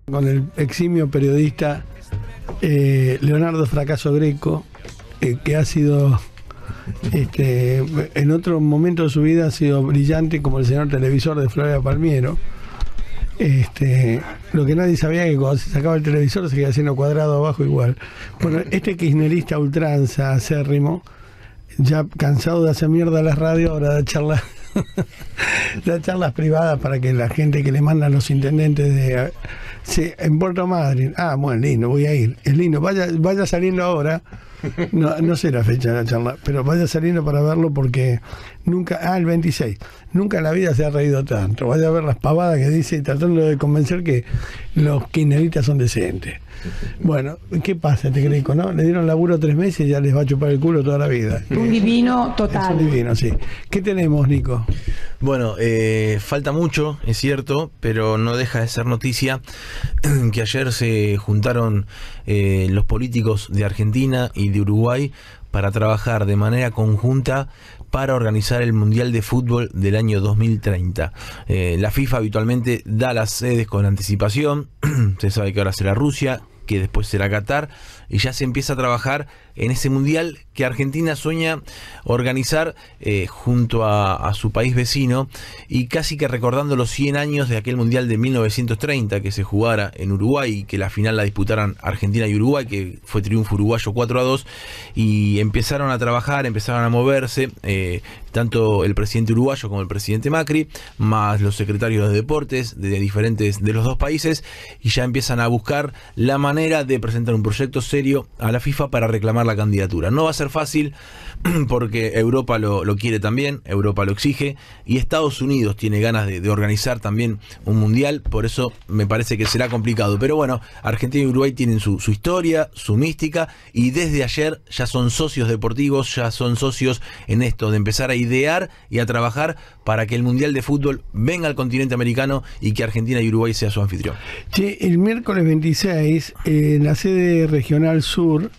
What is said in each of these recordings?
Con el eximio periodista Leonardo Fracasso Greco, que ha sido, en otro momento de su vida ha sido brillante como el señor televisor de Floria Palmiero. Lo que nadie sabía es que cuando se sacaba el televisor se seguía haciendo cuadrado abajo igual. Bueno, este kirchnerista ultranza, acérrimo, ya cansado de hacer mierda a las radios, ahora da charlas da charlas privadas para que la gente que le mandan los intendentes en Puerto Madryn. Bueno, lindo, voy a ir. Es lindo, vaya saliendo ahora. No sé la fecha de la charla, pero vaya saliendo para verlo porque nunca, el 26, nunca en la vida se ha reído tanto. Vaya a ver las pavadas que dice, tratando de convencer que los kirchneristas son decentes. Bueno, ¿qué pasa este Greco, no? Le dieron laburo 3 meses y ya les va a chupar el culo toda la vida. Un divino total. Es un divino, sí. ¿Qué tenemos, Nico? Bueno, falta mucho, es cierto, pero no deja de ser noticia que ayer se juntaron los políticos de Argentina y de Uruguay para trabajar de manera conjunta para organizar el Mundial de Fútbol del año 2030. La FIFA habitualmente da las sedes con anticipación. Se sabe que ahora será Rusia, que después será Qatar, y ya se empieza a trabajar en ese mundial que Argentina sueña organizar junto a su país vecino, y casi que recordando los 100 años de aquel mundial de 1930 que se jugara en Uruguay y que la final la disputaran Argentina y Uruguay, que fue triunfo uruguayo 4-2, y empezaron a trabajar, empezaron a moverse, tanto el presidente uruguayo como el presidente Macri, más los secretarios de deportes de los dos países, y ya empiezan a buscar la manera de presentar un proyecto serio a la FIFA para reclamar la candidatura. No va a ser fácil porque Europa lo quiere también, Europa lo exige, y Estados Unidos tiene ganas de organizar también un mundial, por eso me parece que será complicado. Pero bueno, Argentina y Uruguay tienen su historia, su mística, y desde ayer ya son socios deportivos, ya son socios en esto de empezar a idear y a trabajar para que el Mundial de Fútbol venga al continente americano y que Argentina y Uruguay sea su anfitrión. El miércoles 26, en la sede regional sur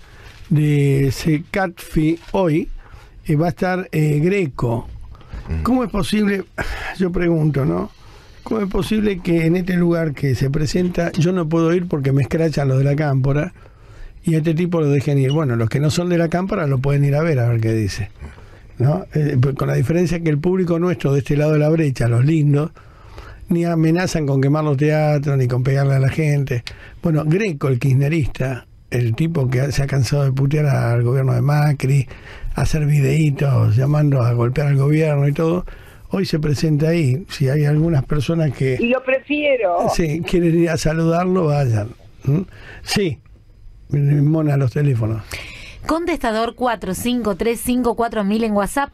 de CECATFI hoy, va a estar Greco. ¿Cómo es posible? Yo pregunto, ¿no? ¿Cómo es posible que en este lugar que se presenta yo no puedo ir porque me escrachan los de la cámpora y a este tipo lo dejen ir? Bueno, los que no son de la cámpora lo pueden ir a ver qué dice, ¿no? Con la diferencia que el público nuestro de este lado de la brecha, los lindos, ni amenazan con quemar los teatros ni con pegarle a la gente. Bueno, Greco, el kirchnerista, el tipo que se ha cansado de putear al gobierno de Macri, hacer videitos llamando a golpear al gobierno y todo, hoy se presenta ahí. Si hay algunas personas que... Y lo prefiero. Sí, quieren ir a saludarlo, vayan. Sí, mona los teléfonos. Contestador 45354000 en WhatsApp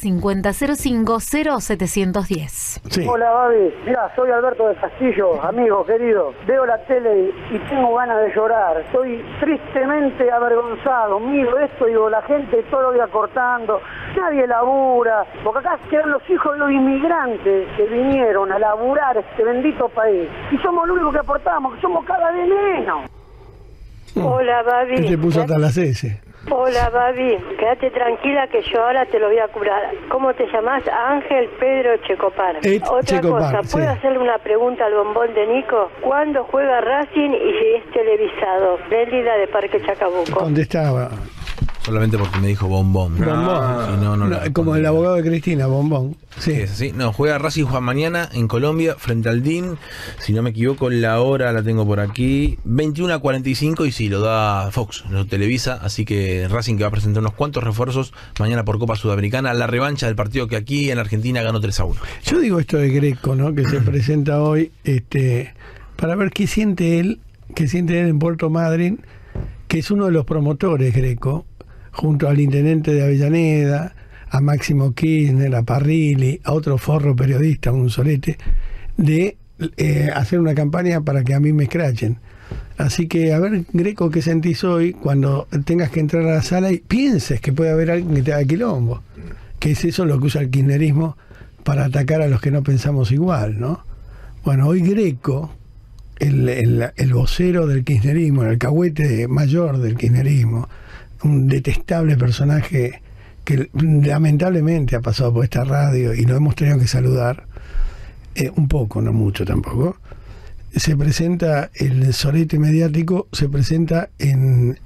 1150050710. Sí. Hola, Babi. Mira, soy Alberto del Castillo, amigo querido. Veo la tele y tengo ganas de llorar. Estoy tristemente avergonzado. Miro esto y digo, la gente todo lo día cortando. Nadie labura. Porque acá quedan los hijos de los inmigrantes que vinieron a laburar este bendito país. Y somos los únicos que aportamos, que somos cada vez menos. Hola, Babi. Te puso hasta las S. Hola, Babi. Quédate tranquila que yo ahora te lo voy a curar. ¿Cómo te llamás? Ángel Pedro Checopar. Otra Checopar, cosa, ¿puedo sí. hacerle una pregunta al bombón de Nico? ¿Cuándo juega Racing y si es televisado? Bélida de Parque Chacabuco. Contestaba. Solamente porque me dijo bombón. Bombón. No, como el abogado de Cristina, bombón. Sí. Es así. No, juega Racing Juan mañana en Colombia frente al DIN. Si no me equivoco, la hora la tengo por aquí. 21:45 y sí, lo da Fox, lo televisa. Así que Racing que va a presentar unos cuantos refuerzos mañana por Copa Sudamericana. La revancha del partido que aquí en Argentina ganó 3-1. Yo digo esto de Greco, ¿no? Que se presenta hoy, para ver qué siente él en Puerto Madryn, que es uno de los promotores, Greco, junto al intendente de Avellaneda, a Máximo Kirchner, a Parrilli, a otro forro periodista, un solete, de hacer una campaña para que a mí me escrachen. Así que, a ver, Greco, ¿qué sentís hoy cuando tengas que entrar a la sala y pienses que puede haber alguien que te haga quilombo? Que es eso lo que usa el kirchnerismo para atacar a los que no pensamos igual, ¿no? Bueno, hoy Greco, el vocero del kirchnerismo, el alcahuete mayor del kirchnerismo, un detestable personaje que lamentablemente ha pasado por esta radio y lo hemos tenido que saludar un poco, no mucho tampoco, se presenta el sorete mediático, se presenta en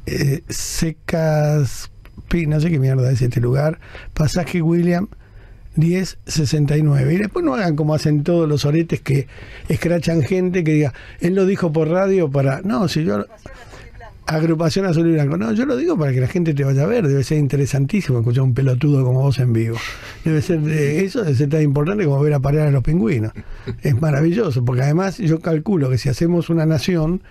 Secas, no sé qué mierda es este lugar, Pasaje William 1069. Y después no hagan como hacen todos los soretes que escrachan gente que diga, él lo dijo por radio para... No, si yo... Agrupación Azul y Blanco. No, yo lo digo para que la gente te vaya a ver. Debe ser interesantísimo escuchar un pelotudo como vos en vivo. Eso debe ser tan importante como ver a parar a los pingüinos. Es maravilloso, porque además yo calculo que si hacemos una nación,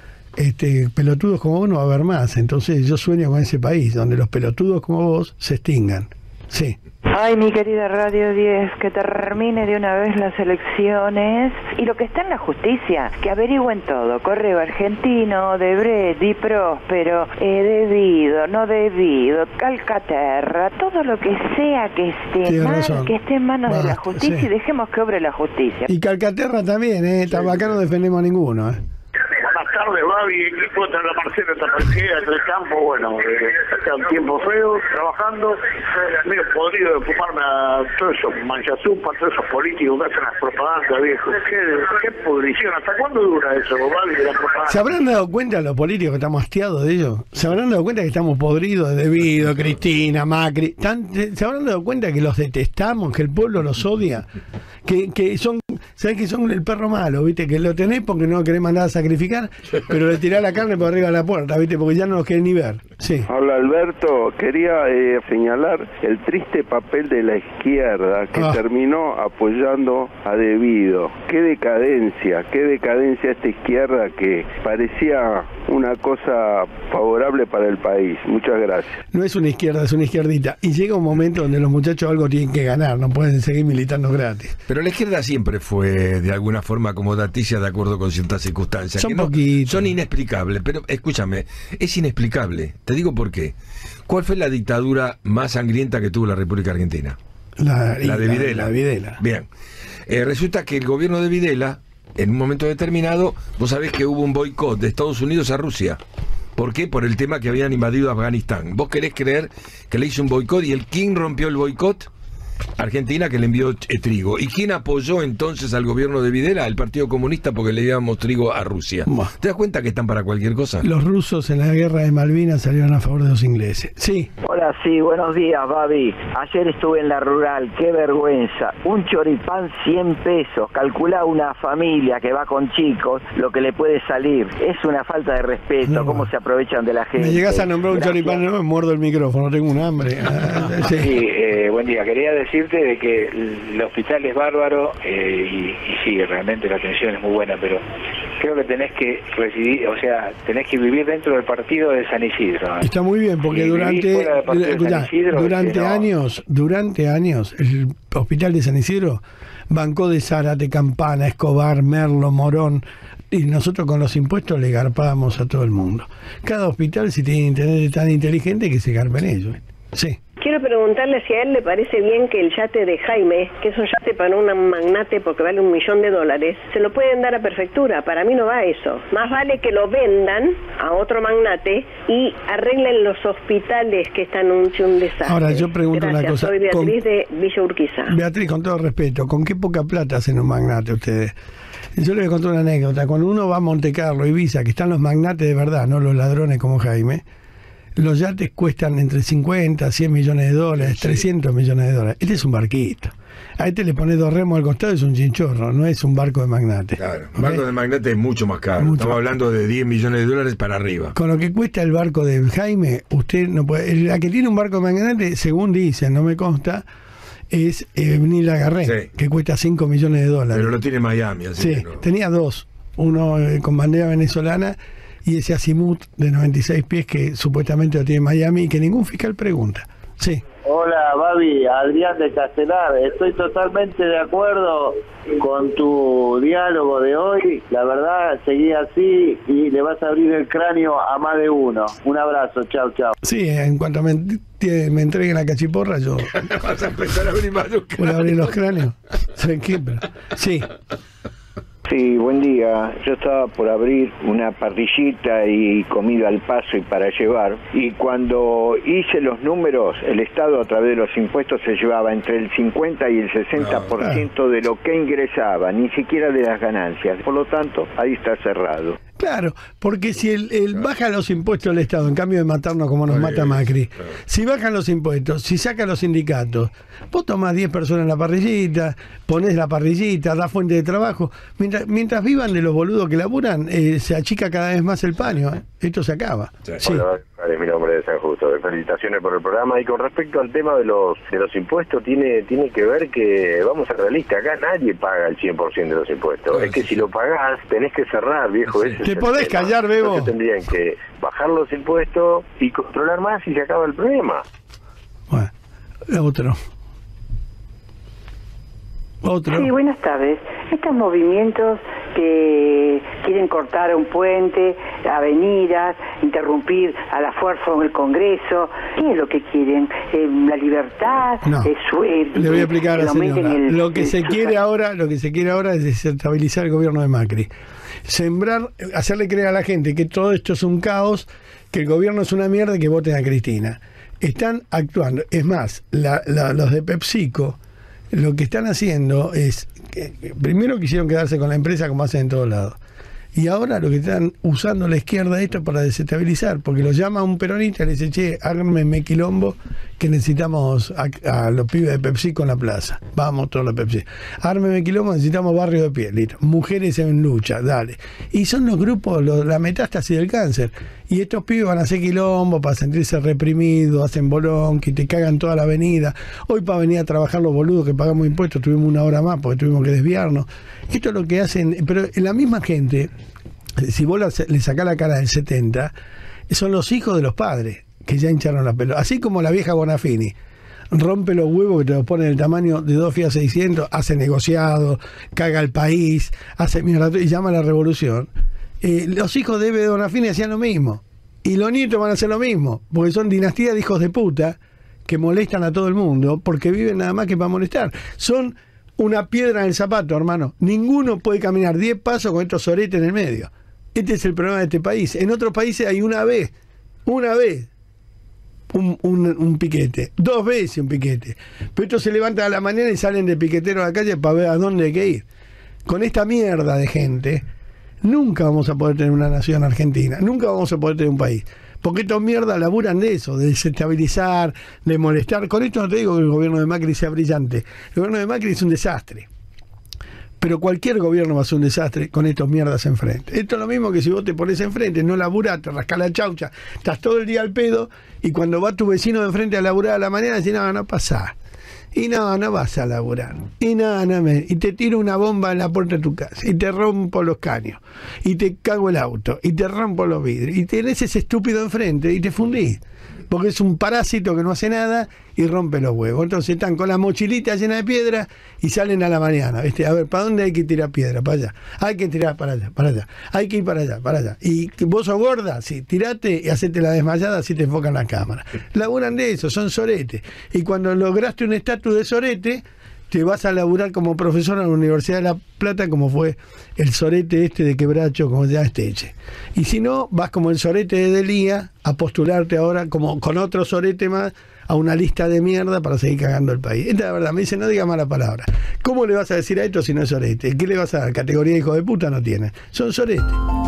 pelotudos como vos no va a haber más. Entonces yo sueño con ese país donde los pelotudos como vos se extingan. Sí. Ay, mi querida Radio 10, que termine de una vez las elecciones y lo que está en la justicia, que averigüen todo. Correo Argentino, Odebrecht, Di Próspero, debido, no debido, Calcaterra, todo lo que sea que esté mal, que esté en manos de la justicia, sí. Y dejemos que obre la justicia. Y Calcaterra también, Tabacá no defendemos a ninguno, Buenas tardes, Babi, equipo de la Marcela Tapalquea, del campo, bueno, está un tiempo feo, trabajando, medio podrido de ocuparme a todos esos manchazupas, todos esos políticos que hacen las propagandas, viejo. ¿Qué pudrición? ¿Hasta cuándo dura eso, Babi, de la propaganda? ¿Se habrán dado cuenta los políticos que estamos hastiados de ellos? ¿Se habrán dado cuenta que estamos podridos de Debido, Cristina, Macri? ¿Se habrán dado cuenta que los detestamos, que el pueblo los odia? Que son, ¿sabés que son el perro malo, viste? Que lo tenés porque no querés mandar a sacrificar, pero le tirás la carne por arriba de la puerta, viste, porque ya no los querés ni ver. Sí. Hola Alberto, quería señalar el triste papel de la izquierda que terminó apoyando a Debido. Qué decadencia esta izquierda que parecía una cosa favorable para el país. Muchas gracias. No es una izquierda, es una izquierdita. Y llega un momento donde los muchachos algo tienen que ganar, no pueden seguir militando gratis. Pero la izquierda siempre fue de alguna forma acomodaticia de acuerdo con ciertas circunstancias. Son inexplicables, pero escúchame, es inexplicable. Te digo por qué. ¿Cuál fue la dictadura más sangrienta que tuvo la República Argentina? La de Videla. Videla. Bien. Resulta que el gobierno de Videla, en un momento determinado, vos sabés que hubo un boicot de Estados Unidos a Rusia. ¿Por qué? Por el tema que habían invadido Afganistán. ¿Vos querés creer que le hizo un boicot y quién rompió el boicot? Argentina, que le envió trigo. ¿Y quién apoyó entonces al gobierno de Videla? El Partido Comunista, porque le llevamos trigo a Rusia. ¿Te das cuenta que están para cualquier cosa? Los rusos en la guerra de Malvinas salieron a favor de los ingleses. Sí. Hola, sí, buenos días, Babi. Ayer estuve en la rural, qué vergüenza. Un choripán 100 pesos. Calcula una familia que va con chicos lo que le puede salir. Es una falta de respeto, cómo se aprovechan de la gente. Me llegás a nombrar un choripán, no me muerdo el micrófono, tengo un hambre. Sí, buen día. Quería decirte de que el hospital es bárbaro y sí, realmente la atención es muy buena, pero creo que tenés que residir, o sea, tenés que vivir dentro del partido de San Isidro. Está muy bien, porque durante años el hospital de San Isidro bancó de Zárate, Campana, Escobar, Merlo, Morón, y nosotros con los impuestos le garpábamos a todo el mundo. Cada hospital, si tiene internet tan inteligente, que se garpen ellos. Sí. Quiero preguntarle si a él le parece bien que el yate de Jaime, que es un yate para un magnate porque vale $1 millón, se lo pueden dar a prefectura. Para mí no va eso. Más vale que lo vendan a otro magnate y arreglen los hospitales que están un desastre. Ahora, yo pregunto una cosa. Soy Beatriz de Villa Urquiza. Beatriz, con todo respeto, ¿con qué poca plata hacen un magnate ustedes? Yo les voy a contar una anécdota. Cuando uno va a Montecarlo, Ibiza, que están los magnates de verdad, no los ladrones como Jaime, los yates cuestan entre 50, 100 millones de dólares, 300 millones de dólares. Este es un barquito. A este le pones 2 remos al costado, es un chinchorro, no es un barco de magnate. Claro, un barco de magnate es mucho más caro. Estamos hablando de 10 millones de dólares para arriba. Con lo que cuesta el barco de Jaime, usted no puede... La que tiene un barco de magnate, según dicen, no me consta, es Nil Agarré, que cuesta 5 millones de dólares. Pero lo tiene Miami, así que no. Tenía 2. Uno con bandera venezolana y ese azimut de 96 pies que supuestamente lo tiene Miami y que ningún fiscal pregunta. Sí. Hola, Babi, Adrián de Castelar. Estoy totalmente de acuerdo con tu diálogo de hoy. La verdad, seguí así y le vas a abrir el cráneo a más de uno. Un abrazo, chau, chau. Sí, en cuanto me entreguen la cachiporra, yo... vas a empezar a abrir más los cráneos. ¿Puedo abrir los cráneos? Sí. Sí, buen día. Yo estaba por abrir una parrillita y comida al paso y para llevar, y cuando hice los números, el Estado a través de los impuestos se llevaba entre el 50 y el 60% de lo que ingresaba, ni siquiera de las ganancias. Por lo tanto, ahí está cerrado. Claro, porque si el baja los impuestos del Estado, en cambio de matarnos como nos mata Macri, si bajan los impuestos, si sacan los sindicatos, vos tomás 10 personas en la parrillita, ponés la parrillita, das fuente de trabajo, mientras vivan de los boludos que laburan, se achica cada vez más el paño, esto se acaba. Sí. Hola, mi nombre es San Justo, felicitaciones por el programa. Y con respecto al tema de los impuestos, tiene que ver que, vamos a ser realistas, acá nadie paga el 100% de los impuestos. Es que si lo pagás, tenés que cerrar, viejo. Ese ¿te podés callar, Bebo? Entonces tendrían que bajar los impuestos y controlar más y se acaba el problema. Bueno, otro. Sí, buenas tardes. Estos movimientos que quieren cortar un puente, avenidas, interrumpir a la fuerza en el Congreso, ¿qué es lo que quieren? ¿La libertad? No. Le voy a explicar a la señora. Lo que se quiere ahora es desestabilizar el gobierno de Macri. Hacerle creer a la gente que todo esto es un caos, que el gobierno es una mierda y que voten a Cristina. Están actuando. Es más, los de PepsiCo lo que están haciendo es que primero quisieron quedarse con la empresa como hacen en todos lados. Y ahora lo que están usando la izquierda esto para desestabilizar, porque lo llama un peronista y le dice, che, ármenme quilombo que necesitamos a los pibes de PepsiCo en la plaza. Vamos todos los Pepsi. Ármenme quilombo, necesitamos barrio de pie, listo. Mujeres en lucha, dale. Y son los grupos, la metástasis del cáncer. Y estos pibes van a hacer quilombo para sentirse reprimidos, hacen bolón, que te cagan toda la avenida. Hoy para venir a trabajar los boludos que pagamos impuestos, tuvimos una hora más porque tuvimos que desviarnos. Esto es lo que hacen, pero la misma gente, si vos le sacás la cara del 70, son los hijos de los padres que ya hincharon la pelota. Así como la vieja Bonafini rompe los huevos que te los pone del tamaño de 2 Fiat 600, hace negociados, caga el país, hace mierda y llama a la revolución. Los hijos de Bonafini hacían lo mismo. Y los nietos van a hacer lo mismo, porque son dinastías de hijos de puta que molestan a todo el mundo porque viven nada más que para molestar. Son una piedra en el zapato, hermano. Ninguno puede caminar 10 pasos con estos soretes en el medio. Este es el problema de este país. En otros países hay una vez un piquete, 2 veces un piquete. Pero estos se levantan a la mañana y salen de piquetero a la calle para ver a dónde hay que ir. Con esta mierda de gente, nunca vamos a poder tener una nación argentina, nunca vamos a poder tener un país. Porque estos mierdas laburan de eso, de desestabilizar, de molestar. Con esto no te digo que el gobierno de Macri sea brillante. El gobierno de Macri es un desastre. Pero cualquier gobierno va a ser un desastre con estos mierdas enfrente. Esto es lo mismo que si vos te pones enfrente, no laburás, te rascás la chaucha, estás todo el día al pedo, y cuando va tu vecino de enfrente a laburar a la mañana, decís, no pasás. Y no vas a laburar. Y y te tiro una bomba en la puerta de tu casa. Y te rompo los caños. Y te cago el auto. Y te rompo los vidrios. Y tenés ese estúpido enfrente y te fundís. Porque es un parásito que no hace nada y rompe los huevos. Entonces están con la mochilita llena de piedra y salen a la mañana. ¿Viste? A ver, ¿para dónde hay que tirar piedra? Para allá. Hay que tirar para allá. Hay que ir para allá. Y vos sos gorda, sí, tirate y hacete la desmayada, así te enfocan la cámara. Laburan de eso, son soretes. Y cuando lograste un estatus de sorete, te vas a laburar como profesor en la Universidad de La Plata, como fue el sorete este de Quebracho, como ya Esteche. Y si no, vas como el sorete de Delía a postularte ahora como con otro sorete más a una lista de mierda para seguir cagando el país. Esta es la verdad, me dice, no diga mala palabra. ¿Cómo le vas a decir a esto si no es sorete? ¿Qué le vas a dar? Categoría de hijo de puta no tiene. Son soretes.